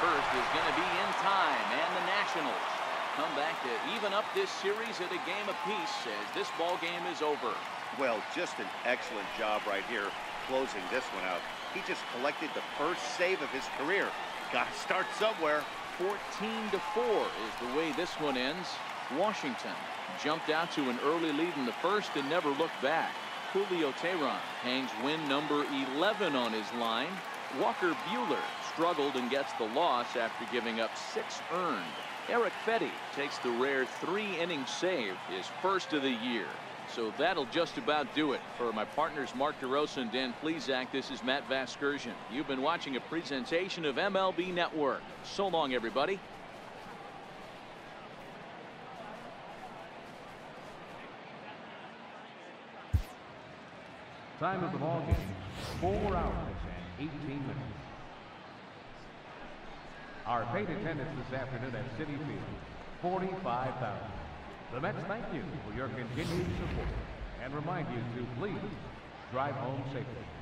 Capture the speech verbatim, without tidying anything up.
first is going to be in time, and the Nationals come back to even up this series at a game apiece as this ball game is over. Well, just an excellent job right here closing this one out. He just collected the first save of his career. Got to start somewhere. fourteen to four is the way this one ends. Washington jumped out to an early lead in the first and never looked back. Julio Teheran hangs win number eleven on his line. Walker Buehler struggled and gets the loss after giving up six earned. Eric Fedde takes the rare three inning save, his first of the year. So that'll just about do it. For my partners Mark DeRosa and Dan Plesac, this is Matt Vasgersian. You've been watching a presentation of M L B Network. So long, everybody. Time of the ball game, four hours and eighteen minutes. Our paid attendance this afternoon at Citi Field, forty-five thousand. The Mets thank you for your continued support and remind you to please drive home safely.